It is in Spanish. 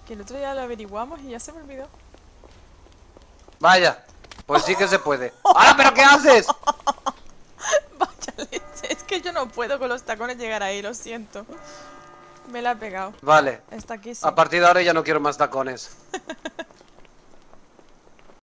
Que el otro día lo averiguamos y ya se me olvidó. Vaya, pues sí que se puede. ¡Hala, pero qué haces! Vaya leche, es que yo no puedo con los tacones llegar ahí, lo siento. Me la ha pegado. Vale, Está aquí, sí. a partir de ahora ya no quiero más tacones.